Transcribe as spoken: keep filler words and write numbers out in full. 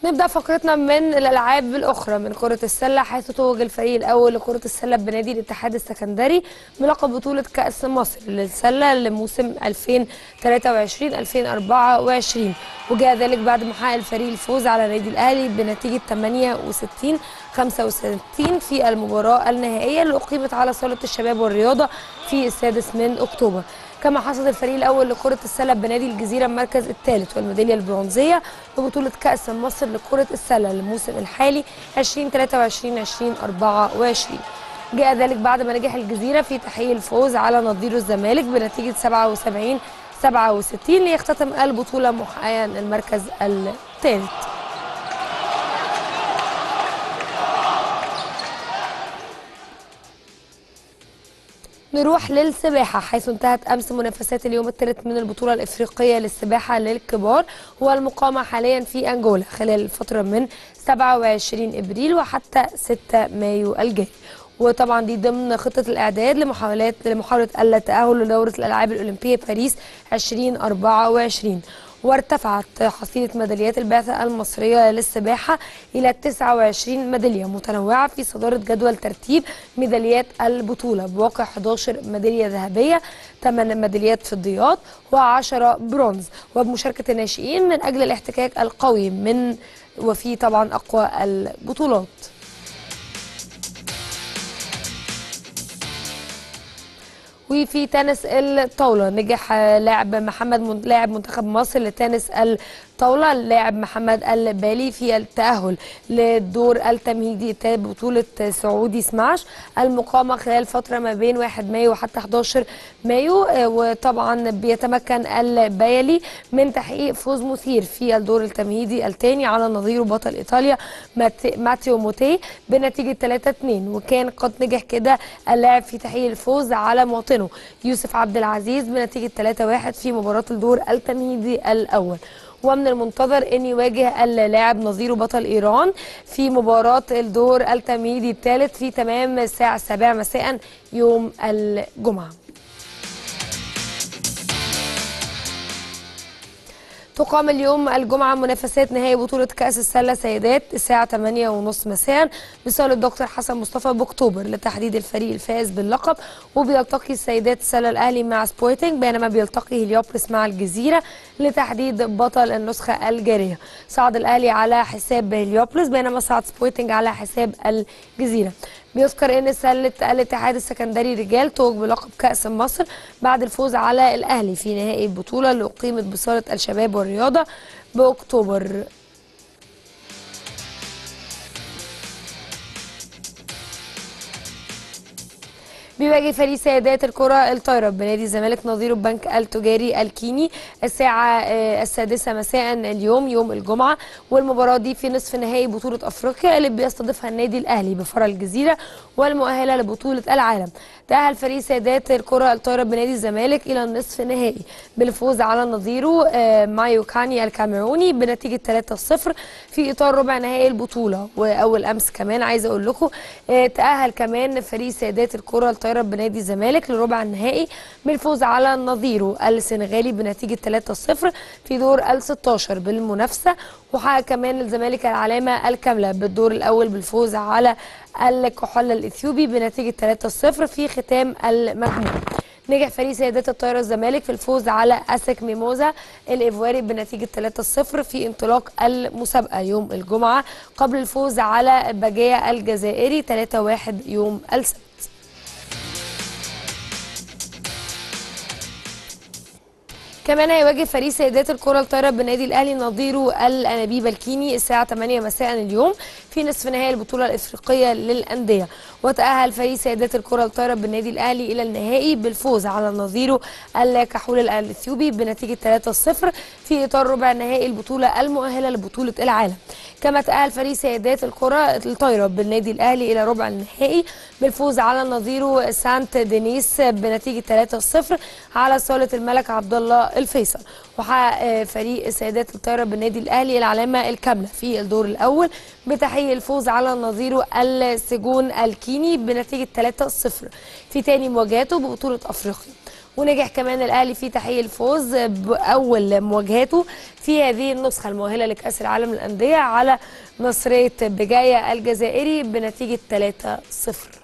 نبدأ فقرتنا من الألعاب الأخرى من كرة السلة، حيث توج الفريق الأول لكرة السلة بنادي الاتحاد السكندري بلقب بطولة كأس مصر للسلة لموسم ألفين وثلاثة وعشرين ألفين وأربعة وعشرين، وجاء ذلك بعد ما حقق الفريق الفوز على نادي الأهلي بنتيجة ثمانية وستين خمسة وستين في المباراة النهائية اللي أقيمت على صالة الشباب والرياضة في السادس من أكتوبر. كما حصد الفريق الأول لكرة السلة بنادي الجزيرة المركز الثالث والميدالية البرونزية ببطولة كأس مصر لكرة السلة للموسم الحالي ألفين وثلاثة وعشرين ألفين وأربعة وعشرين. جاء ذلك بعد ما نجح الجزيرة في تحقيق الفوز على نظيره الزمالك بنتيجة سبعة وسبعين سبعة وستين ليختتم البطولة محققا المركز الثالث. نروح للسباحة، حيث انتهت أمس منافسات اليوم الثالث من البطولة الإفريقية للسباحة للكبار والمقامة حاليا في أنجولا خلال الفترة من سبعة وعشرين إبريل وحتى ستة مايو الجاي. وطبعا دي ضمن خطة الإعداد لمحاولات لمحاولة التأهل لدورة الألعاب الأولمبية باريس ألفين وأربعة وعشرين. وارتفعت حصيلة ميداليات البعثة المصرية للسباحة إلى تسعة وعشرين ميدالية متنوعة في صدارة جدول ترتيب ميداليات البطولة بواقع إحدى عشرة ميدالية ذهبية، ثمانية ميداليات فضيات وعشرة برونز، وبمشاركة الناشئين من أجل الاحتكاك القوي من وفي طبعا أقوى البطولات. وفي تنس الطاولة نجح لاعب محمد من... لاعب منتخب مصر لتنس الطاولة اللاعب محمد البالي في التأهل للدور التمهيدي التالي ببطولة سعودي سماش المقامة خلال فترة ما بين واحد مايو وحتى أحد عشر مايو. وطبعا بيتمكن البالي من تحقيق فوز مثير في الدور التمهيدي الثاني على نظيره بطل إيطاليا ماتيو موتي بنتيجة ثلاثة اثنين، وكان قد نجح كده اللاعب في تحقيق الفوز على مواطنه يوسف عبد العزيز بنتيجة ثلاثة واحد في مباراة الدور التمهيدي الأول. ومن المنتظر أن يواجه اللاعب نظيره بطل إيران في مباراة الدور التمهيدي الثالث في تمام الساعة السابعة مساء يوم الجمعة. تقام اليوم الجمعة منافسات نهائي بطولة كأس السلة سيدات الساعة ثمانية وثلاثين مساء بصالة الدكتور حسن مصطفى بأكتوبر لتحديد الفريق الفائز باللقب. وبيلتقي السيدات السلة الأهلي مع سبورتنج، بينما بيلتقي هليوبلس مع الجزيرة لتحديد بطل النسخة الجارية. صعد الأهلي على حساب هليوبلس بينما صعد سبورتنج على حساب الجزيرة. بيذكر ان سله الاتحاد السكندري رجال توج بلقب كأس مصر بعد الفوز على الاهلي في نهائي البطوله اللي اقيمت بصاله الشباب والرياضه باكتوبر. بيواجه فريق سيدات الكرة الطايرة بنادي الزمالك نظيره البنك التجاري الكيني الساعة السادسة مساء اليوم يوم الجمعة، والمباراة دي في نصف نهائي بطولة أفريقيا اللي بيستضيفها النادي الأهلي بفرع الجزيرة والمؤهلة لبطولة العالم. تأهل فريق سيدات الكرة الطايرة بنادي الزمالك إلى النصف النهائي بالفوز على نظيره مايوكاني الكاميروني بنتيجة ثلاثة صفر في إطار ربع نهائي البطولة. وأول أمس كمان عايزة أقول لكم تأهل كمان فريق سيدات الكرة الطايرة بنادي الزمالك لربع النهائي بالفوز على نظيره السنغالي بنتيجة ثلاثة صفر في دور ال ستة عشر بالمنافسة. وحقق كمان الزمالك العلامة الكاملة بالدور الأول بالفوز على الكحول الإثيوبي بنتيجة ثلاثة صفر في ختام المجموعة. نجح فريق سيدات الطايرة الزمالك في الفوز على أسك ميموزا الإيفواري بنتيجة ثلاثة صفر في انطلاق المسابقة يوم الجمعة قبل الفوز على بجاية الجزائري ثلاثة واحد يوم السبت. كمان هيواجه فريق سيدات الكرة الطايرة بنادي الأهلي نظيره الأنابيب الكيني الساعة ثمانية مساء اليوم في نصف نهائي البطولة الإفريقية للأندية. وتأهل فريق سيدات الكرة الطايرة بالنادي الأهلي إلى النهائي بالفوز على نظيره الكحول الإثيوبي بنتيجة ثلاثة صفر في إطار ربع نهائي البطولة المؤهلة لبطولة العالم. كما تأهل فريق سيدات الكرة الطايرة بالنادي الأهلي إلى ربع النهائي بالفوز على نظيره سانت دينيس بنتيجة ثلاثة صفر على صالة الملك عبد الله الفيصل. وحقق فريق سيدات الطايرة بالنادي الأهلي العلامة الكاملة في الدور الأول بتحقيق الفوز على نظيره السجون الكيني بنتيجة ثلاثة صفر في تاني مواجهاته ببطولة أفريقيا. ونجح كمان الاهلي في تحقيق الفوز باول مواجهاته في هذه النسخه المؤهله لكاس العالم للانديه على نصريه بجايه الجزائري بنتيجه ثلاثة صفر.